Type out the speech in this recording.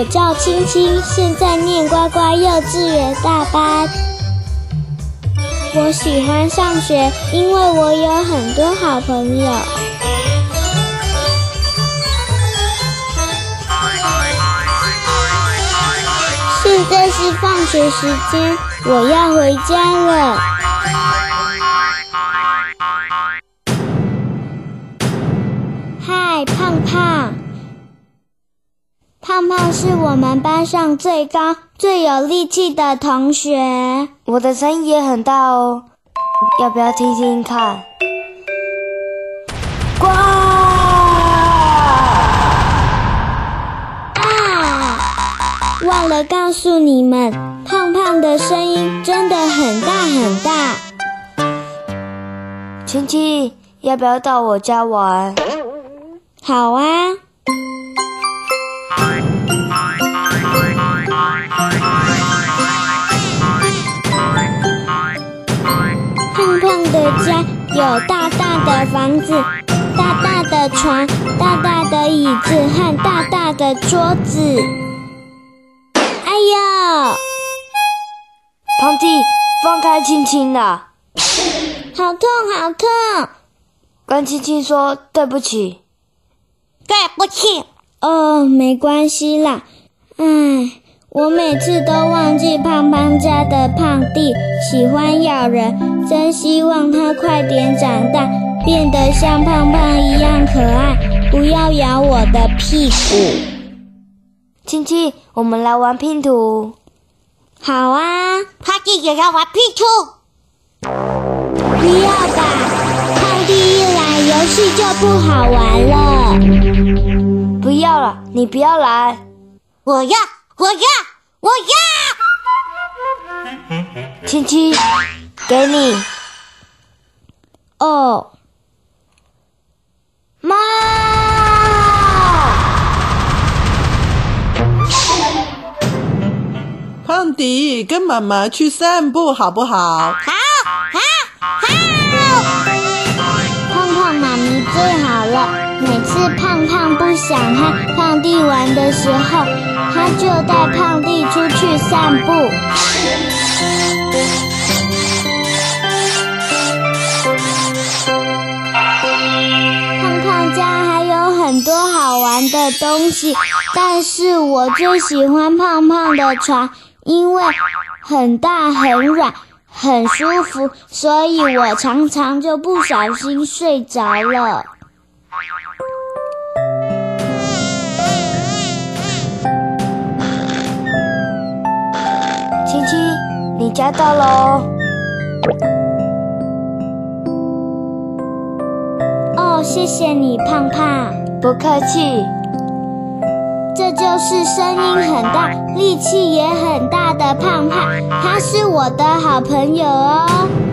我叫青青，现在念呱呱幼稚园大班。我喜欢上学，因为我有很多好朋友。现在是放学时间，我要回家了。嗨，胖胖！胖胖是我们班上最高、最有力气的同学。 我的声音也很大哦，要不要听听看？呱！ 忘了告诉你们，胖胖的声音真的很大很大。 青青，要不要到我家玩？ 好啊。胖胖的家有大大的房子、大大的床、大大的椅子和大大的桌子。哎呦！ 胖弟，放开青青啦！ 好痛，好痛！ 跟青青说对不起。 对不起。哦，没关系啦。唉，我每次都忘记胖胖家的胖弟喜欢咬人，真希望他快点长大，变得像胖胖一样可爱，不要咬我的屁股。 青青，我们来玩拼图。 好啊。 胖弟也要玩拼图。 不要吧，胖弟一来游戏就不好玩了。 不要了，你不要来。 我要！ 青青，给你。 哦。 妈！ 胖迪，跟妈妈去散步好不好？ 好。 胖胖妈咪最好了，每次胖胖不想和胖弟玩的时候，他就带胖弟出去散步。胖胖家还有很多好玩的东西，但是我最喜欢胖胖的床，因为很大很软很舒服，所以我常常就不小心睡着了。 青青，你家到了哦。 哦，谢谢你，胖胖。 不客气。 这就是声音很大、力气也很大的胖胖，他是我的好朋友哦。